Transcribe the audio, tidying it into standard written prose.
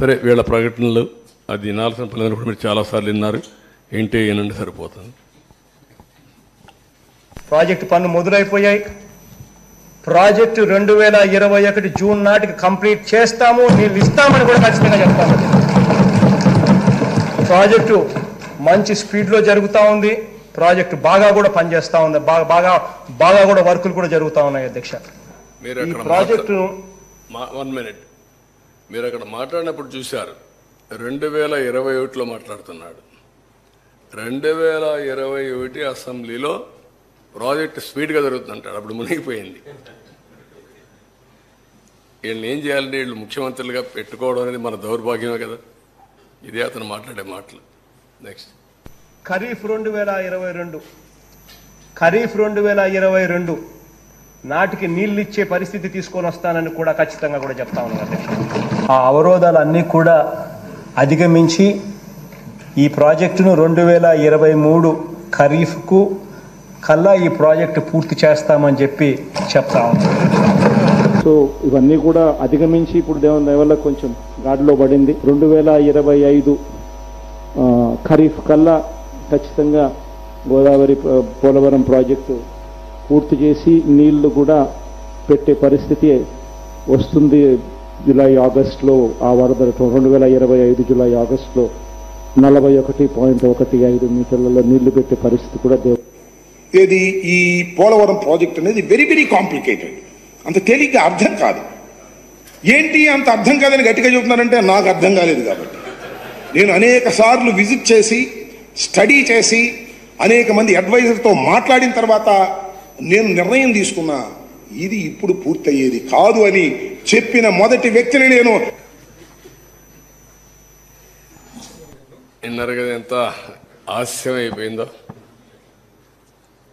సరే వీళ్ళ ప్రకటనలు అది వినాల్సిన పిల్లలు కూడా మీరు చాలాసార్లు విన్నారు. ఏంటి ఏనండి సరిపోతుంది. ప్రాజెక్టు పనులు మొదలైపోయాయి. ప్రాజెక్టు 2021 జూన్ నాటికి కంప్లీట్ చేస్తాము, నీళ్ళు ఇస్తామని కూడా ఖచ్చితంగా చెప్తాము. ప్రాజెక్టు మంచి స్పీడ్లో జరుగుతూ ఉంది. ప్రాజెక్టు బాగా కూడా పనిచేస్తూ ఉంది. బాగా కూడా వర్కులు కూడా జరుగుతూ ఉన్నాయి. అధ్యక్ష, ఈ ప్రాజెక్టు 1 minute మీరు అక్కడ మాట్లాడినప్పుడు చూశారు. 2021లో మాట్లాడుతున్నాడు. 2021 అసెంబ్లీలో ప్రాజెక్ట్ స్పీడ్గా జరుగుతుందంటాడు. అప్పుడు మునిగిపోయింది. వీళ్ళని ఏం చేయాలంటే వీళ్ళు ముఖ్యమంత్రులుగా పెట్టుకోవడం అనేది మన దౌర్భాగ్యమే కదా. ఇదే అతను మాట్లాడే మాటలు. నెక్స్ట్ ఖరీఫ్ 2022 నాటికి నీళ్ళు ఇచ్చే పరిస్థితి తీసుకొని వస్తానని కూడా ఖచ్చితంగా కూడా చెప్తా ఉన్నారు. ఆ అవరోధాలన్నీ కూడా అధిగమించి ఈ ప్రాజెక్టును 2023 ఖరీఫ్కు కల్లా ఈ ప్రాజెక్టు పూర్తి చేస్తామని చెప్పి చెప్తా ఉన్నాం. సో ఇవన్నీ కూడా అధిగమించి ఇప్పుడు దేవుని దయ వల్ల కొంచెం గాడిలో పడింది. 2025 ఖరీఫ్ కల్లా ఖచ్చితంగా గోదావరి పోలవరం ప్రాజెక్టు పూర్తి చేసి నీళ్లు కూడా పెట్టే పరిస్థితి వస్తుంది. జూలై ఆగస్టులో ఆ వరద 2025 జూలై ఆగస్టులో 41.15 మీటర్లలో నీళ్లు పెట్టే పరిస్థితి కూడా ఏది ఈ పోలవరం ప్రాజెక్ట్ అనేది వెరీ వెరీ కాంప్లికేటెడ్. అంత తేలిగ్గా అర్థం కాదు. ఏంటి అంత అర్థం కాదని గట్టిగా చెబుతున్నారంటే నాకు అర్థం కాలేదు. కాబట్టి నేను అనేక సార్లు విజిట్ చేసి స్టడీ చేసి అనేక మంది అడ్వైజర్తో మాట్లాడిన తర్వాత నేను నిర్ణయం తీసుకున్నా, ఇది ఇప్పుడు పూర్తయ్యేది కాదు అని చెప్పిన మొదటి వ్యక్తిని నేను. విన్నారు కదా ఎంత ఆలస్యం అయిపోయిందో.